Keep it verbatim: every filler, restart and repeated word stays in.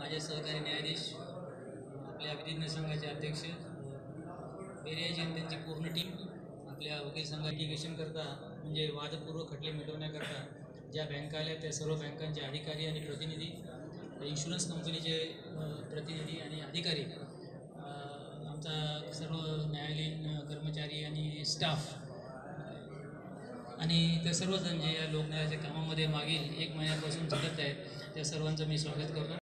माझे सहकारी न्यायाधीश, आपल्या विधिज्ञ संघाचे अध्यक्ष, बेरियाजी आणि त्यांची पूर्ण टीम, आपल्या वकील संघ लिटिगेशन करता म्हणजे वादपूर्व खटले मिटवण्याकरता ज्या बँका आल्या त्या सर्व बँकांचे अधिकारी आणि प्रतिनिधी, इन्शुरन्स कंपनीचे प्रतिनिधी आणि अधिकारी, आमचा सर्व न्यायालयीन कर्मचारी आणि स्टाफ आणि ते सर्वजण जे या लोकन्यायाच्या कामामध्ये मागील एक महिन्यापासून झटत आहेत त्या सर्वांचं मी स्वागत करतो.